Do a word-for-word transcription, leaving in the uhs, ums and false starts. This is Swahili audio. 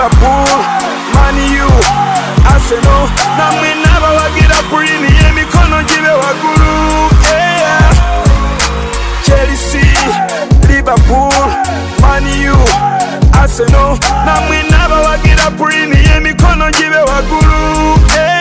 Liverpool, Man U, Arsenal, namwe n'abawagira pulini y'emikono gibe waggulu. Yeah. Chelsea, Liverpool, Man U, Arsenal, namwe n'abawagira pulini y'emikono gibe waggulu. Yeah.